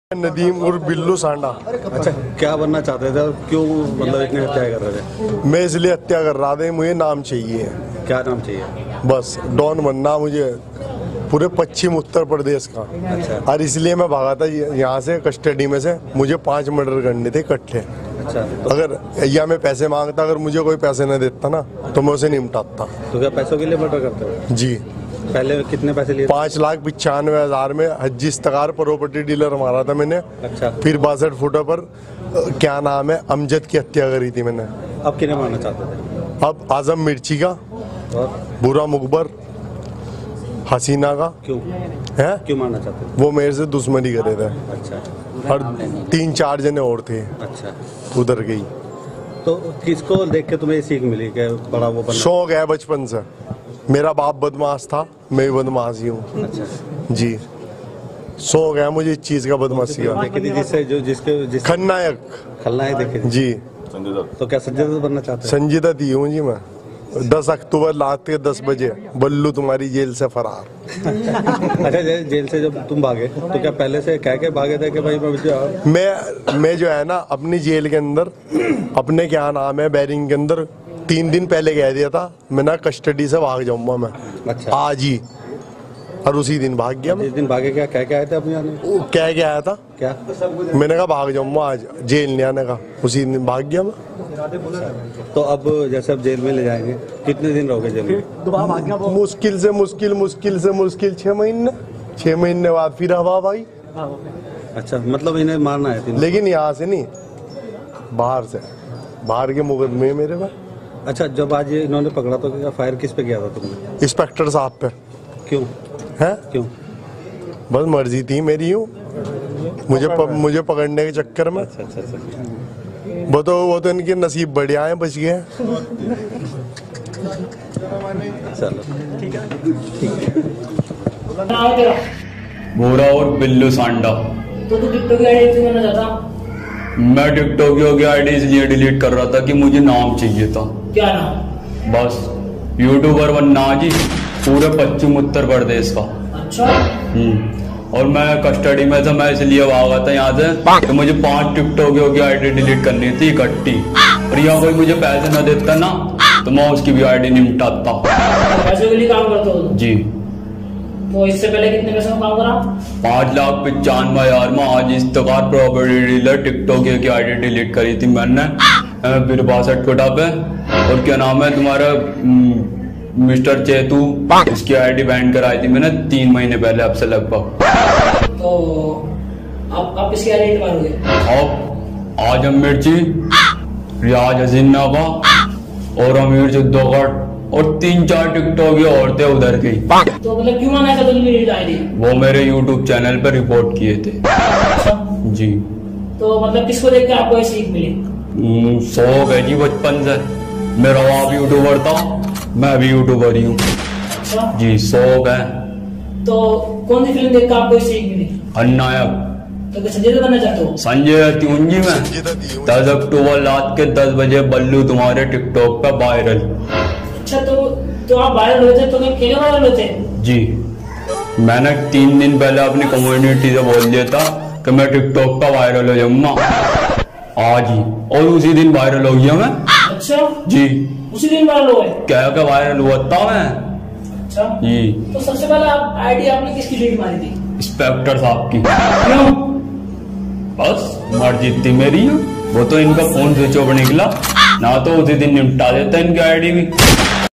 नदीम और बिल्लू सांडा। अच्छा, क्या बनना चाहते थे और क्यों मतलब इतनी हत्या कर रहे थे? मैं इसलिए हत्या कर रहा था, मुझे नाम चाहिए। क्या नाम चाहिए? बस डॉन बनना मुझे पूरे पश्चिम उत्तर प्रदेश का। अच्छा। और इसलिए मैं भागा था यहाँ से कस्टडी में से। मुझे 5 मर्डर करने थे इकट्ठे। अच्छा, तो अगर या मैं पैसे मांगता, अगर मुझे कोई पैसे न देता ना तो मैं उसे निपटाता। तो क्या पैसों के लिए मर्डर करते हो? जी। पहले कितने पैसे लिए? 5,95,000 में हज्जी इस्तकार प्रॉपर्टी डीलर मारा था मैंने। अच्छा। फिर 62 फुट पर क्या नाम है अमजद की हत्या करी थी मैंने। अब किन्हें मारना चाहते थे? अब आजम मिर्ची का और बुरा मुखबर हसीना का। क्यों है क्यों मारना चाहते थे? वो मेरे से दुश्मनी करे थे। अच्छा। और 3-4 जने और थे, अच्छा, उधर गई। तो किसको देख के तुम्हें ये सीख मिली कि बड़ा वो बनना? शौक है बचपन से। मेरा बाप बदमाश था, मैं भी बदमाश ही हूँ। अच्छा जी, शौक है मुझे इस चीज का, बदमाशी का। देखी थी जिससे जो जिसके खलनायक। खलनायक देखे थे? जी। तो क्या संजय दत्त बनना चाहते हैं? संजीदा दी हूँ जी मैं। 10 अक्टूबर रात के 10 बजे बल्लू तुम्हारी जेल से फरार। अच्छा, जेल से जब तुम भागे तो क्या पहले से कह के भागे थे कि भाई मैं जो है ना अपनी जेल के अंदर अपने क्या नाम है बैरिंग के अंदर 3 दिन पहले कह दिया था मैं ना कस्टडी से भाग जाऊंगा मैं। अच्छा। आज ही। और उसी दिन भाग गया मैं। जिस दिन भागे क्या कह के आए थे अपने आने? वो कह के आया था क्या? मैंने कहा भाग जाऊंगा आज, जेल नहीं आने का। उसी दिन भाग गया मैं। तो अब जैसे अब जेल में ले जाएंगे, कितने दिन रहोगे जेल में? मुश्किल से मुश्किल 6 महीने। 6 महीने बाद फिर हवा भाई। अच्छा, मतलब इन्हें मारना है? लेकिन यहाँ से नहीं, बाहर से। बाहर के मुकदमे मेरे पास। अच्छा, जब आज ये इन्होंने पकड़ा तो क्या फायर किस पे किया था तुमने? इंस्पेक्टर साहब पे। क्यों है? क्यों? बस मर्जी थी मेरी। यूँ मुझे पकड़ने के चक्कर में। अच्छा अच्छा अच्छा। वो तो इनके नसीब बढ़िया है, बच गए। चलो ठीक है। बोरा और बिल्लू सांडा। तो तू टिकटॉक की आईडी क्यों करना चाहता? मैं टिकटॉक की आईडी इसलिए डिलीट कर रहा था कि मुझे नाम चाहिए था। क्या नाम? बस यूट्यूबर बनना जी, पूरे पश्चिम उत्तर प्रदेश का। अच्छा। और मैं कस्टडी में था, मैं इसलिए भागा था यहाँ से कि मुझे 5 टिकटॉकियों की आईडी डिलीट करनी थी इकट्ठी। और यहाँ कोई मुझे पैसे न देता ना तो मैं उसकी भी आईडी निपटाता। पैसे के लिए काम करते हो जी। तो इससे पहले कितने पैसे में काम करा? 5,95,000 में आज इस्तकार प्रॉपर्टी डीलर टिकटॉक की आईडी डिलीट करी थी मैंने। फिर 62 फुटा पे। और क्या नाम है तुम्हारा मिस्टर चेतू, इसकी आईडी बैन कराई थी मैंने 3 महीने पहले, अब से लगभग। तो आप इसकी आईडी मारोगे? अब आजम मिर्ची, रियाज हसीना का और अमीर जुद्दोगढ़ और 3-4 टिकटॉक की औरतें उधर गई। तो मतलब क्यों मांगा था तुमने आईडी? वो मेरे यूट्यूब चैनल पर रिपोर्ट किए थे। अच्छा। जी। तो मतलब किसको देख के आपको ये सीख मिली? शौक है जी बचपन से। मेरा बाप यूट्यूबर था, मैं भी यूट्यूबर ही हूँ। अच्छा। जी, शौक है। तो कौन सी फिल्म देख कर आपको ये सीख मिली? खलनायक। तो क्या संजय दत्त बनना चाहते हो? संजय त्यून जी में 10 अक्टूबर रात के 10 बजे बल्लू तुम्हारे टिकटॉक पे वायरल। अच्छा, तो आप वायरल हुए थे तो क्या अकेले वायरल हुए थे? जी, मैंने 3 दिन पहले अपनी कम्युनिटी से बोल दिया था कि मैं टिकटॉक का वायरल हो जाऊंगा आज ही, और उसी दिन वायरल हो गया मैं। अच्छा जी, उसी दिन वायरल हुए? क्या वायरल हुआ था मैं। अच्छा जी। तो सबसे पहले आप आईडी आपने किसकी डिलीट मारी थी? इंस्पेक्टर साहब की। क्यों? बस मर्जी थी मेरी। वो तो इनका फोन स्विच ऑफ निकला ना, तो उसी दिन निपटा देता इनकी आईडी भी।